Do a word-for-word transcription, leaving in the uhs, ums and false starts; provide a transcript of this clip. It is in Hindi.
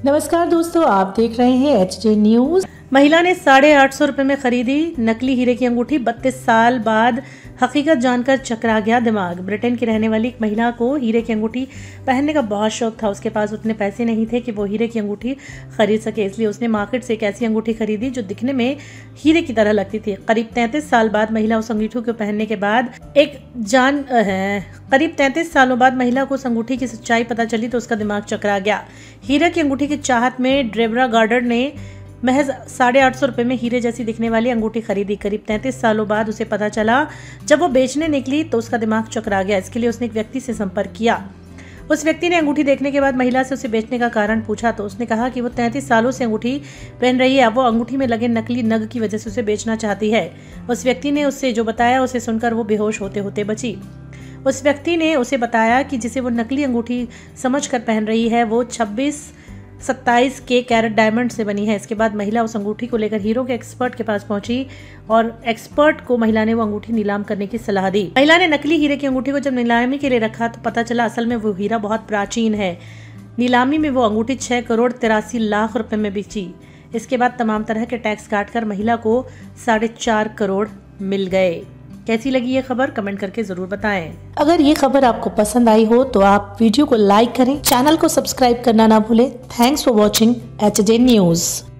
नमस्कार दोस्तों, आप देख रहे हैं एच जे न्यूज। महिला ने साढ़े आठ सौ रुपए में खरीदी नकली हीरे की अंगूठी। बत्तीस साल बाद हकीकत जानकर चकरा गया दिमाग। ब्रिटेन की रहने वाली एक महिला को हीरे की अंगूठी पहनने का बहुत शौक था। उसके पास उतने पैसे नहीं थे कि वो हीरे की अंगूठी खरीद सके, इसलिए उसने मार्केट से एक ऐसी अंगूठी खरीदी जो दिखने में हीरे की तरह लगती थी। करीब तैंतीस साल बाद महिला उस अंगूठी को पहनने के बाद एक जान है करीब तैंतीस सालों बाद महिला को उस अंगूठी की सच्चाई पता चली तो उसका दिमाग चकरा गया। हीरे की अंगूठी की चाहत में ड्रेबरा गार्डन ने महज साढ़े आठ सौ रुपये में हीरे जैसी दिखने वाली अंगूठी खरीदी। करीब तैंतीस सालों बाद उसे पता चला, जब वो बेचने निकली तो उसका दिमाग चकरा गया। इसके लिए उसने एक व्यक्ति से संपर्क किया। उस व्यक्ति ने अंगूठी देखने के बाद महिला से उसे बेचने का कारण पूछा तो उसने कहा कि वो तैंतीस सालों से अंगूठी पहन रही है। अब वो अंगूठी में लगे नकली नग की वजह से उसे बेचना चाहती है। उस व्यक्ति ने उससे जो बताया उसे सुनकर वो बेहोश होते होते बची। उस व्यक्ति ने उसे बताया कि जिसे वो नकली अंगूठी समझकर पहन रही है वो छब्बीस सत्ताईस के कैरेट डायमंड से बनी है। इसके बाद महिला उस अंगूठी को लेकर हीरो के एक्सपर्ट के पास पहुंची और एक्सपर्ट को महिला ने वो अंगूठी नीलाम करने की सलाह दी। महिला ने नकली हीरे की अंगूठी को जब नीलामी के लिए रखा तो पता चला असल में वो हीरा बहुत प्राचीन है। नीलामी में वो अंगूठी छह करोड़ तिरासी लाख रुपए में बिकी। इसके बाद तमाम तरह के टैक्स काटकर महिला को साढ़े चार करोड़ मिल गए। कैसी लगी ये खबर कमेंट करके जरूर बताएं। अगर ये खबर आपको पसंद आई हो तो आप वीडियो को लाइक करें, चैनल को सब्सक्राइब करना ना भूलें। Thanks for watching H J news.